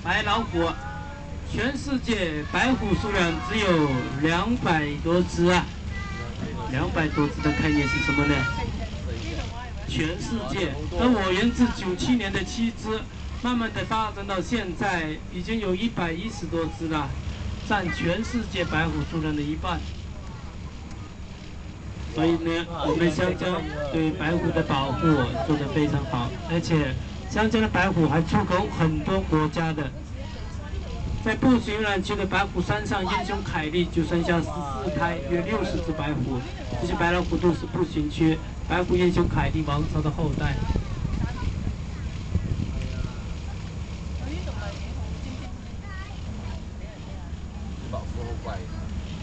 白老虎，全世界白虎数量只有200多只啊！200多只的概念是什么呢？全世界，而我源自97年的7只，慢慢的发展到现在，已经有110多只了，占全世界白虎数量的1半。所以呢，我们香蕉对白虎的保护做得非常好，而且香蕉的白虎还出口很多国家的。在布什游览区的白虎山上，英雄凯利就生下14胎，约60只白虎。这些白老虎都是步行区白虎英雄凯利王朝的后代。